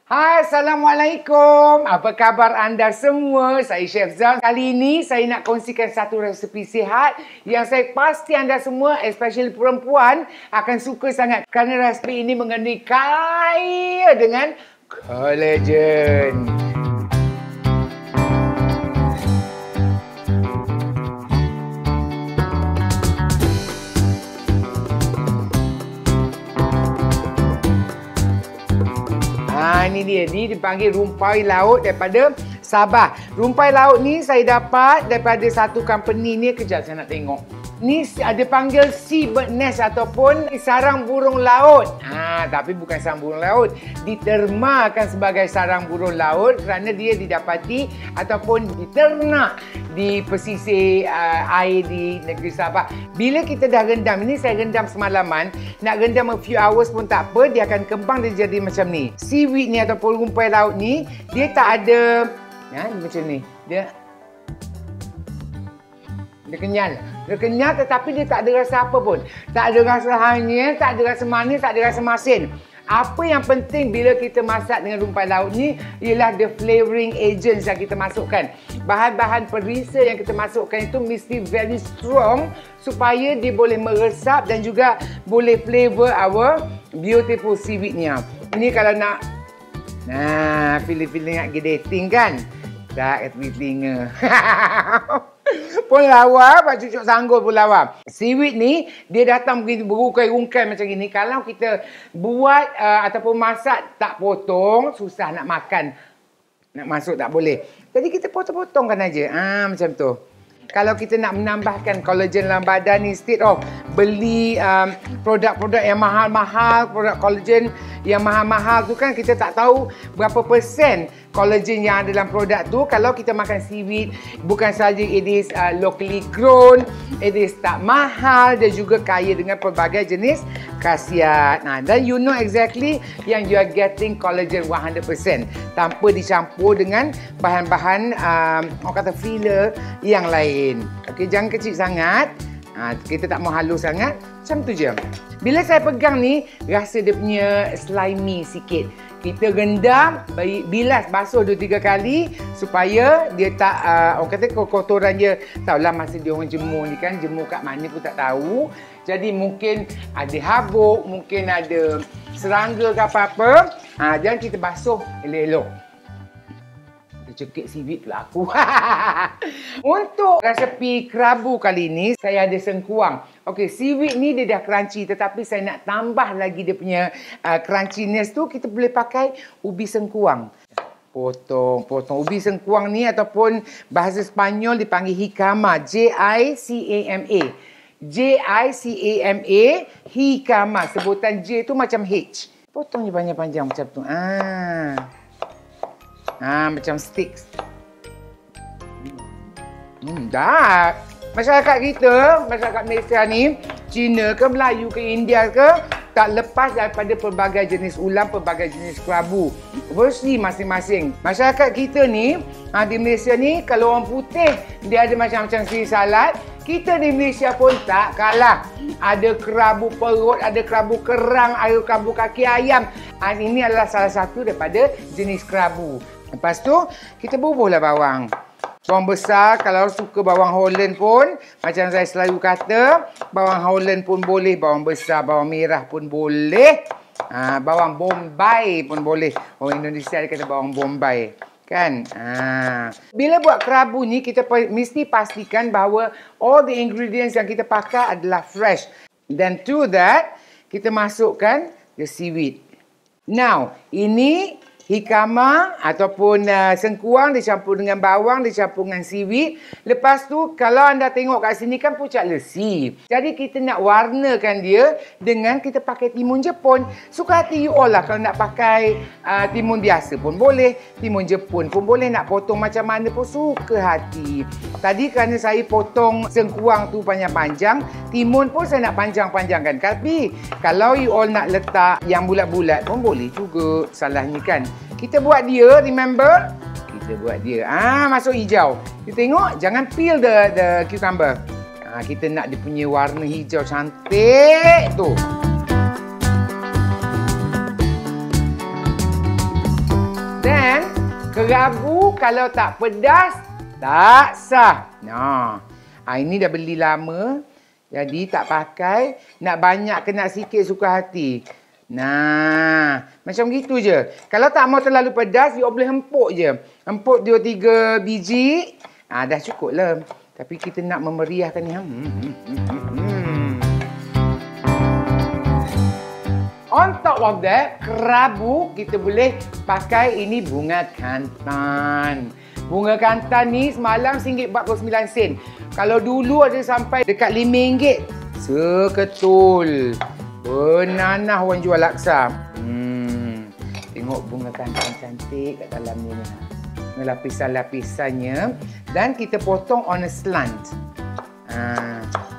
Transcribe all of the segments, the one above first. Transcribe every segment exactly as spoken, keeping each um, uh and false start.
Hai, Assalamualaikum. Apa khabar anda semua? Saya Chef Zal. Kali ini saya nak kongsikan satu resepi sihat yang saya pasti anda semua, especially perempuan, akan suka sangat. Kerana resepi ini mengandungi kaya dengan collagen. Ha, ini dia. Ni dipanggil rumpai laut daripada Sabah. Rumpai laut ni saya dapat daripada satu company ni. Kejap saya nak tengok. Ni ada panggil sea bird nest ataupun sarang burung laut. Ha, tapi bukan sarang burung laut. Ditermakan sebagai sarang burung laut kerana dia didapati ataupun diternak di pesisir uh, air di negeri Sabah. Bila kita dah rendam, ini saya rendam semalaman. Nak rendam a few hours pun tak apa. Dia akan kembang, dia jadi macam ni. Seaweed ni ataupun rumpai laut ni, dia tak ada... Ya, macam ni. Dia... Dia kenyal. Dia kenyal tetapi dia tak ada rasa apa pun. Tak ada rasa hanyir, tak ada rasa manis, tak ada rasa masin. Apa yang penting bila kita masak dengan rumpai laut ni ialah the flavoring agents yang kita masukkan. Bahan-bahan perisa yang kita masukkan itu mesti very strong supaya dia boleh meresap dan juga boleh flavor our beautiful seaweednya. Ini kalau nak, nah, feeling-feeling nak dating kan? Tak, kat telinga. Pun lawa, Pak Cucuk Sanggul pun lawa. Seaweed ni, dia datang begitu berungkai-ungkai macam ini. Kalau kita buat uh, ataupun masak tak potong, susah nak makan. Nak masuk tak boleh. Jadi kita potong-potongkan aja. Ah, macam tu. Kalau kita nak menambahkan collagen dalam badan, instead of beli um, produk-produk yang mahal-mahal, produk collagen yang mahal-mahal tu kan kita tak tahu berapa persen collagen yang ada dalam produk tu. Kalau kita makan seaweed, bukan sahaja it is uh, locally grown, it is tak mahal dan juga kaya dengan pelbagai jenis khasiat. Nah, dan you know exactly yang you are getting collagen one hundred percent tanpa dicampur dengan bahan-bahan um, orang kata filler yang lain. Okey, jangan kecil sangat. Ha, kita tak mau halus sangat. Macam tu je. Bila saya pegang ni, rasa dia punya slimy sikit. Kita rendam, bilas, basuh dua tiga kali supaya dia tak, uh, orang kata kotoran dia, tahulah masa dia orang jemur ni kan, jemur kat mana pun tak tahu. Jadi mungkin ada habuk, mungkin ada serangga ke apa-apa. Ha, jangan kita basuh elok-elok. Cekik seaweed pula aku. Untuk resepi kerabu kali ini, saya ada sengkuang. Okey, seaweed ni dia dah crunchy tetapi saya nak tambah lagi dia punya uh, crunchiness tu, kita boleh pakai ubi sengkuang. Potong, potong. Ubi sengkuang ni ataupun bahasa Sepanyol dipanggil jicama. J I C A M A. J I C A M A, jicama. Sebutan J tu macam H. Potongnya panjang-panjang macam tu. Ah. Ha, macam sticks. Hmm, dah. Masyarakat kita, masyarakat Malaysia ni, Cina ke, Melayu ke, India ke, tak lepas daripada pelbagai jenis ulam, pelbagai jenis kerabu. Versi masing-masing. Masyarakat kita ni, ha, di Malaysia ni, kalau orang putih, dia ada macam-macam jenis salad. Kita di Malaysia pun tak kalah. Ada kerabu perut, ada kerabu kerang, ada kerabu kaki ayam. Dan ini adalah salah satu daripada jenis kerabu. Lepas tu, kita bubuhlah bawang. Bawang besar, kalau suka bawang Holland pun, macam saya selalu kata, bawang Holland pun boleh, bawang besar, bawang merah pun boleh. Ha, bawang Bombay pun boleh. Orang Indonesia dia kata bawang Bombay. Kan? Ha. Bila buat kerabu ni, kita mesti pastikan bahawa all the ingredients yang kita pakai adalah fresh. Then to that, kita masukkan the seaweed. Now, ini jicama ataupun uh, sengkuang dicampur dengan bawang, dicampur dengan seaweed. Lepas tu, kalau anda tengok kat sini kan pucat lesi. Jadi kita nak warnakan dia dengan kita pakai timun Jepun. Suka hati you all lah. Kalau nak pakai uh, timun biasa pun boleh. Timun Jepun pun boleh. Nak potong macam mana pun suka hati. Tadi kerana saya potong sengkuang tu panjang-panjang, timun pun saya nak panjang-panjangkan. Tapi kalau you all nak letak yang bulat-bulat pun boleh juga. Salahnya kan. Kita buat dia, remember? Kita buat dia. Ah, masuk hijau. Kita tengok, jangan peel the the cucumber. Ah, kita nak dia punya warna hijau cantik tu. Dan kerabu kalau tak pedas, tak sah. Nah, ha, ini dah beli lama. Jadi tak pakai. Nak banyak ke nak sikit suka hati. Nah, macam gitu je. Kalau tak mau terlalu pedas, you boleh empuk je. Empuk dua tiga biji. Ah, dah cukup lah. Tapi kita nak memeriahkan ni. Hmm, hmm, hmm, hmm. On top of that, kerabu kita boleh pakai ini bunga kantan. Bunga kantan ni semalam one ringgit empat puluh sembilan sen. Kalau dulu ada sampai dekat lima ringgit. Seketul. Benanah orang jual laksa. Hmm. Tengok bunga kantan cantik kat dalam ni. Lapisan-lapisannya. Dan kita potong on a slant. Ha.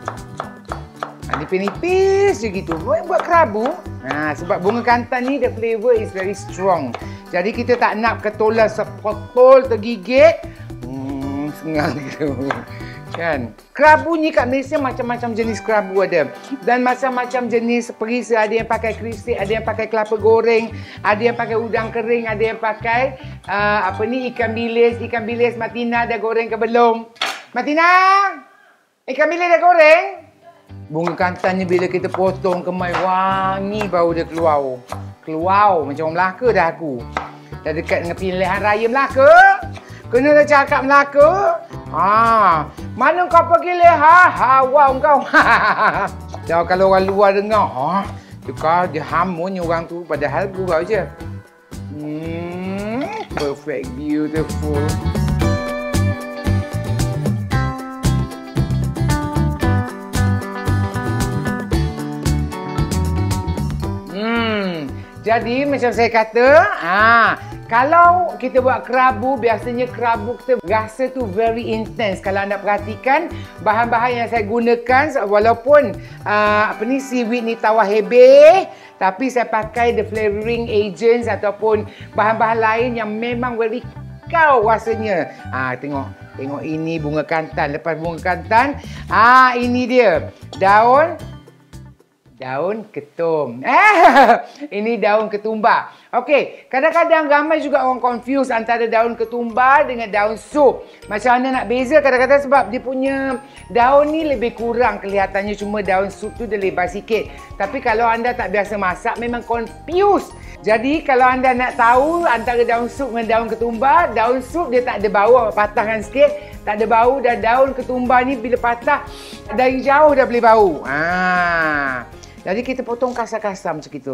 Nipis-nipis je gitu. Buat kerabu. Ha, sebab bunga kantan ni the flavour is very strong. Jadi kita tak nak ketulan sepotol tergigit. Hmm, sengal gitu. Kan? Kerabu ni kat Malaysia macam-macam jenis kerabu ada. Dan macam-macam jenis perisa. Ada yang pakai krisik, ada yang pakai kelapa goreng, ada yang pakai udang kering, ada yang pakai uh, apa ni ikan bilis. Ikan bilis Martina dah goreng ke belum? Martina! Ikan bilis dah goreng? Bunga kantan ni bila kita potong kemai wangi bau dia keluar. Keluar macam orang Melaka dah aku. Dah dekat dengan pilihan raya Melaka. Kena dah cakap Melaka. Ha, mana kau pergi leha? Ha, wow kau. Dah kalau orang luar dengar, ha, dia dia hamunnya orang tu padahal gurau je. Hmm, perfect, beautiful. Jadi macam saya kata, ah, kalau kita buat kerabu, biasanya kerabu kita rasa tu very intense. Kalau anda perhatikan, bahan-bahan yang saya gunakan, walaupun uh, apa ni seaweed ni tawar hebeh, tapi saya pakai the flavoring agents ataupun bahan-bahan lain yang memang very kau rasanya. Ah, tengok, tengok ini bunga kantan. Lepas bunga kantan, ah ini dia daun. Daun ketum. Eh, ini daun ketumbar. Okey, kadang-kadang ramai juga orang confuse antara daun ketumbar dengan daun sup. Macam mana nak beza kadang-kadang sebab dia punya daun ni lebih kurang kelihatannya, cuma daun sup tu dia lebar sikit. Tapi kalau anda tak biasa masak memang confuse. Jadi kalau anda nak tahu antara daun sup dengan daun ketumbar, daun sup dia tak ada bau, patahkan sikit, tak ada bau, dan daun ketumbar ni bila patah dari jauh dah boleh bau. Ah. Jadi kita potong kasar-kasar macam itu.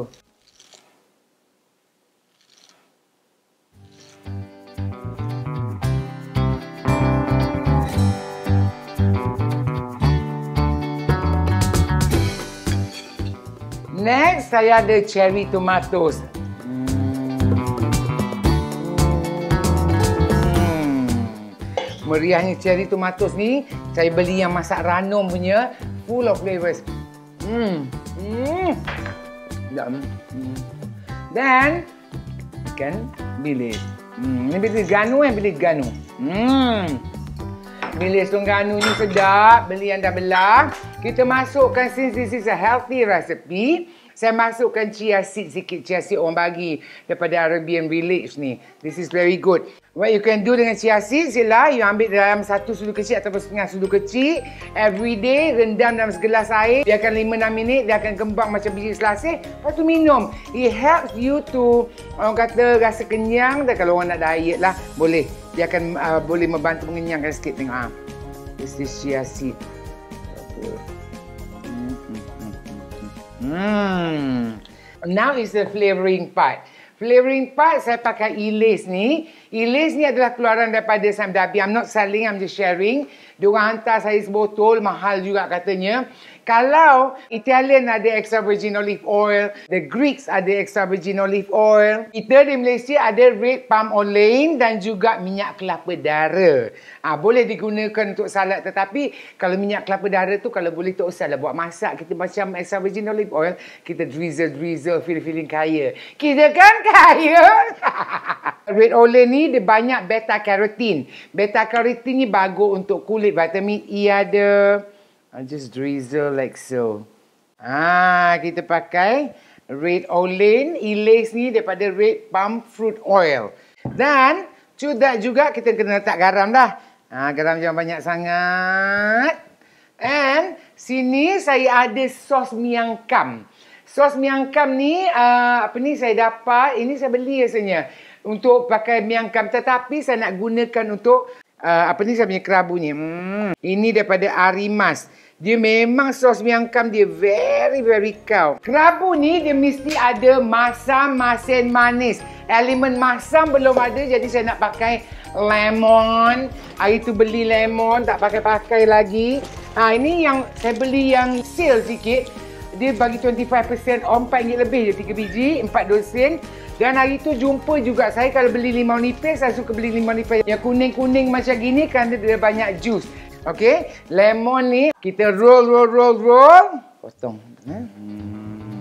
Next, saya ada cherry tomatoes. Hmm. Meriahnya cherry tomatoes ni, saya beli yang masak ranum punya, full of flavors. Hmm. Hmm. Hmm. Dan ikan bilis. Hmm. Ini bilis ganu eh, bilis ganu. Hmm. Bilis Terengganu ni sedap. Beli yang dah belah. Kita masukkan, since this is a healthy recipe, saya masukkan chia seed sikit. Chia seed orang bagi daripada Arabian Village ni. This is very good. What you can do dengan chia seed, sila you ambil dalam satu sudu kecil ataupun setengah sudu kecil. Every day, rendam dalam segelas air. Biarkan lima enam minit, dia akan kembang macam biji selasih. Lepas tu minum. It helps you to, orang kata, rasa kenyang. Dan kalau orang nak diet lah, boleh. Dia akan uh, boleh membantu mengenyangkan sikit. Tengok. Ha. This is chia seed. Hmm. Now is the flavouring part. Flavouring part saya pakai Ilis ni. Ilis ni adalah keluaran daripada Sam Dhabi. I'm not selling, I'm just sharing. Diorang hantar saya sebotol, mahal juga katanya. Kalau Italian ada extra virgin olive oil, the Greeks ada extra virgin olive oil, kita di Malaysia ada red palm oil dan juga minyak kelapa dara. Ah, boleh digunakan untuk salad, tetapi kalau minyak kelapa dara tu kalau boleh tak usahlah buat masak. Kita macam extra virgin olive oil, kita drizzle-drizzle, feeling-feeling kaya. Kita kan kaya. Red oil ni dia banyak beta carotene. Beta carotene ni bagus untuk kulit, vitamin E ada. I just drizzle like so. Ah, kita pakai red olein. Ilis ni daripada red palm fruit oil. Dan sudah juga kita kena letak garam dah. Ha, garam jangan banyak sangat. And sini saya ada sos miang kam. Sos miang kam ni uh, apa ni saya dapat, ini saya beli rasanya untuk pakai miang kam, tetapi saya nak gunakan untuk uh, apa ni saya punya kerabu ni. Hmm, ini daripada Arimas. Dia memang sos miang kam dia very very kau. Kerabu ni dia mesti ada masam, masin, manis. Elemen masam belum ada, jadi saya nak pakai lemon. Hari tu beli lemon, tak pakai-pakai lagi. Ha, ini yang saya beli yang sale sikit. Dia bagi dua puluh lima peratus off, empat ringgit lebih je, tiga biji, empat puluh sen. Dan hari tu jumpa juga saya kalau beli limau nipis, saya suka beli limau nipis yang kuning-kuning macam gini kerana dia banyak jus. Okey, lemon ni kita roll, roll, roll, roll. Potong. Hmm.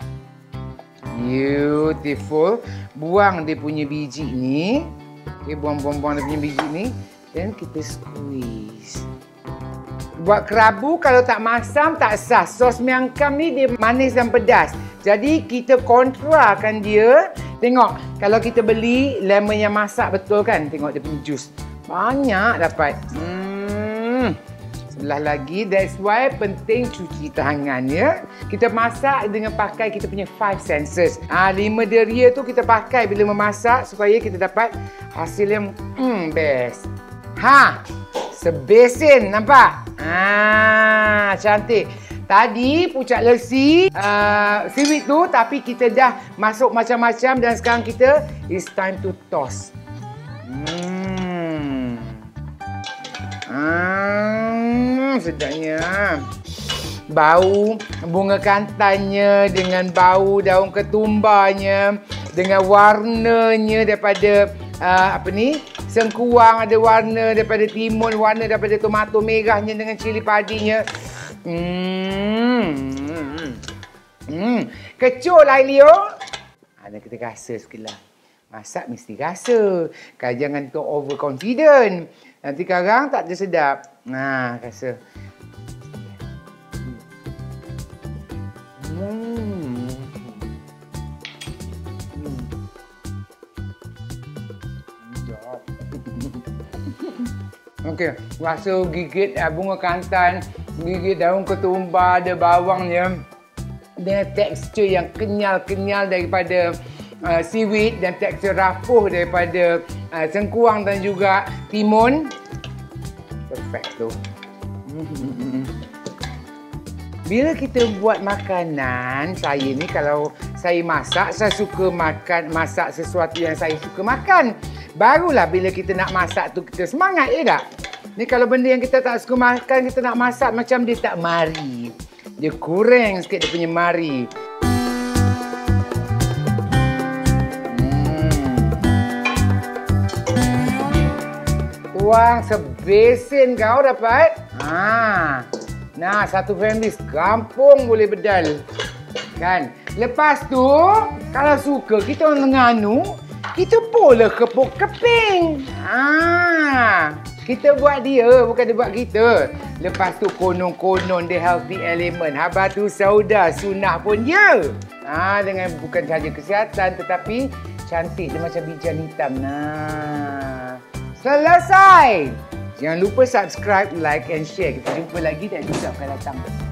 Beautiful. Buang dia punya biji ni. Okay, buang-buang-buang dia punya biji ni. Dan kita squeeze. Buat kerabu kalau tak masam tak sah. Sos miang kam ni dia manis dan pedas. Jadi kita kontrakan dia. Tengok kalau kita beli lemon yang masak betul kan. Tengok dia punya jus. Banyak dapat. Hmm. Sebelah lagi. That's why penting cuci tangan ya. Kita masak dengan pakai kita punya five senses. Ah, lima deria tu kita pakai bila memasak supaya kita dapat hasil yang hmm, best. Ha. Sebesin, nampak? Ah, cantik. Tadi pucat lesi, uh, seaweed tu, tapi kita dah masuk macam-macam dan sekarang kita it's time to toss. Hmm. Hmm, sedapnya. Bau bunga kantannya dengan bau daun ketumbanya dengan warnanya daripada uh, apa ni? Sengkuang ada warna daripada timun, warna daripada tomato merahnya dengan cili padinya. Hmm. Hmm. Kecoh lah Leo. Ada kita rasa sikitlah. Masak mesti rasa. Kan jangan tu overconfident. Nanti sekarang tak ada sedap. Nah, rasa. Hmm. Okey, rasa gigit uh, bunga kantan, gigit daun ketumbar, ada bawangnya dengan tekstur yang kenyal-kenyal daripada uh, seaweed dan tekstur rapuh daripada uh, sengkuang dan juga timun. Perfect tu. Bila kita buat makanan, saya ni kalau saya masak, saya suka makan masak sesuatu yang saya suka makan. Barulah bila kita nak masak tu kita semangat, ya tak? Ni kalau benda yang kita tak suka makan, kita nak masak macam dia tak mari. Dia kurang sikit dia punya mari. Hmm. Uang sebesin kau dapat. Ha. Nah, satu family kampung boleh bedal. Kan? Lepas tu, kalau suka kita orang Terengganu, kita boleh kepuk keping. Ha. Kita buat dia, bukan dia buat kita. Lepas tu konon-konon dia healthy element. Habis tu sauda sunnah pun dia. Ha, dengan bukan sahaja kesihatan tetapi cantik dia macam bijan hitam. Nah. Selesai. Jangan lupa subscribe, like and share. Kita jumpa lagi di episode akan datang.